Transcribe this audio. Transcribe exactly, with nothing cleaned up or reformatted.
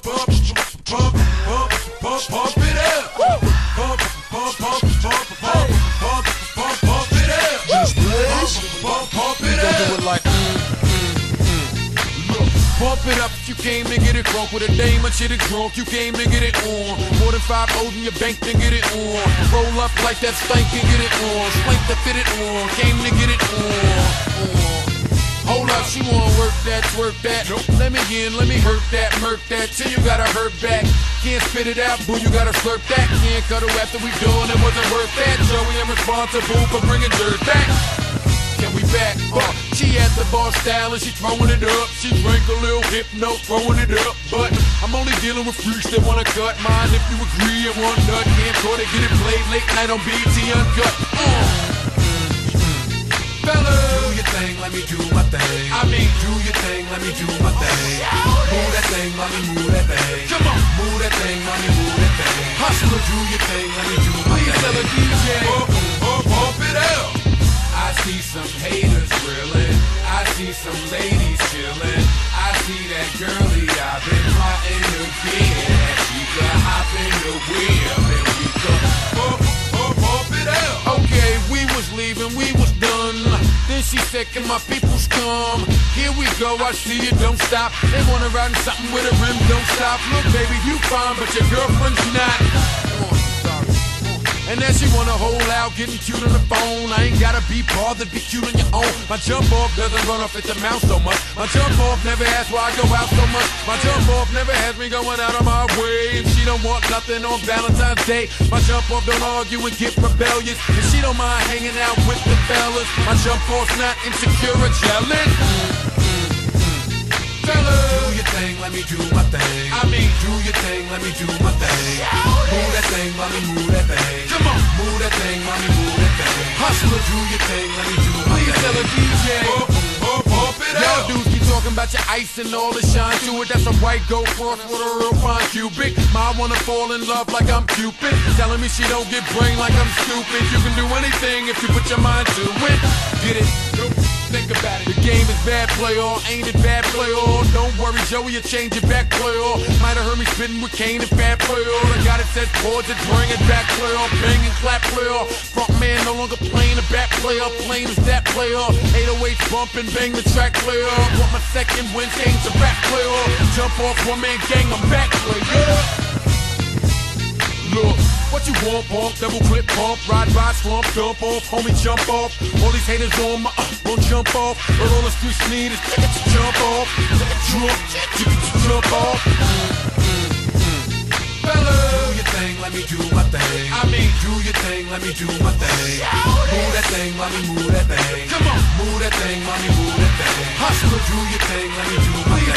pump, pump, pump, pump, pump it up. Pump, pump, pump, pump, pump, pump, pump, pump, pump it up. Just pump, pump, pump it up. Do it like mm, mm, mm. Look, pump it up if you came to get it drunk with a dame or shit it drunk. You came to get it on. More than five O's in your bank, then get it on. Roll up like that stank and get it on. Spank to fit it on. Came to get it on. on. Hold up, she wanna work that, twerk that. Nope. Let me in, let me hurt that, murk that. Till you gotta hurt back. Can't spit it out, boo, you gotta slurp that. Can't cuddle after we done, it wasn't worth that. Joey, I'm responsible for bringing dirt back. Can we back? Uh, she at the bar style and she throwing it up. She drank a little hypno, throwing it up. But I'm only dealing with freaks that wanna cut mine. If you agree and want nut, can't go to get it played late night on B E T Uncut. Uh. Fellas, do your thing, let me do my thing. I mean, do your thing, let me do my thing. Move that thing, mommy, move that thing. Come on, move that thing, mommy, move that thing. Hustler, do your thing, let me do my thing. Please tell a D J, pump, pump, pump it up. I see some haters grilling. I see some ladies chilling. I see that girlie I've been plotting to get. She could hop in the wheel and we could pump, pump, pump it up. Okay, we was leaving, we was done. Then she said, can my peoples come? Here we go, I see you, don't stop. They wanna ride in something with a rim, don't stop. Look, baby, you fine, but your girlfriend's not. Come on, sorry. And then she wanna hold out, getting cute on the phone. I ain't gotta be bothered, be cute on your own. My jump off doesn't run off at the mouth so much. My jump off never asks why I go out so much. My jump off never has me going out of my way. And she don't want nothing on Valentine's Day. My jump off don't argue and get rebellious. And she don't mind hanging out with the fellas. My jump off's not insecure or jealous. Fellas, do your thing, let me do my thing. I mean, do your thing, let me do my thing. Move that thing, mommy, move that thing. Come on, move that thing, mommy, move that thing. Hustler, do your thing, let me do my Please thing. Please tell a D J, pump, pump, pump it up. Y'all dudes keep talking about your ice and all the shine to it. That's a white gold cross with a real fine cubic. Ma wanna fall in love like I'm Cupid. Telling me she don't get brain like I'm stupid. You can do anything if you put your mind to it. Get it? Nope. Think about it. The game is bad, play all. Ain't it bad, play all? Don't worry, Joey, you change it back, play all. Might have heard me spitting with Kane and Fat, play all. I got it set chords and bring it back, play all. Bang and clap, play all. Front man no longer playing the back, play all. Plain as that, play all. eight oh eight bump and bang the track, play all. Want my second win, change the rap, play all. Jump off one man gang, I'm back, play all. Look, what you want, pump, double clip, pump, ride, ride, slump, dump off, homie, jump off. All these haters on my, uh, won't jump off. But all the streets need is to jump off, jump, jump off. Fellas, do your thing, let me do my thing. I mean, do your thing, let me do my thing. Move that thing, mommy, move that thing. Come on, move that thing, mommy, move that thing. Hustler, do your thing, let me do my thing.